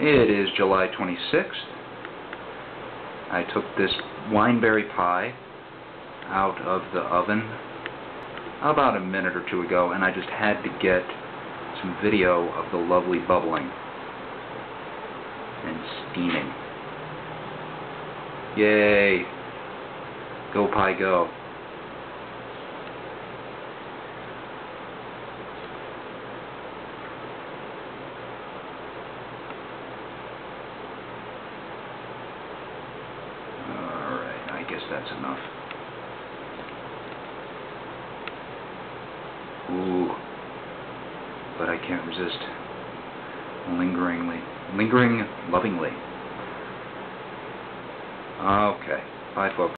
It is July 26th. I took this Wineberry pie out of the oven about a minute or two ago, and I just had to get some video of the lovely bubbling and steaming. Yay! Go pie go! I guess that's enough. Ooh, but I can't resist lingering lovingly. Okay, bye folks.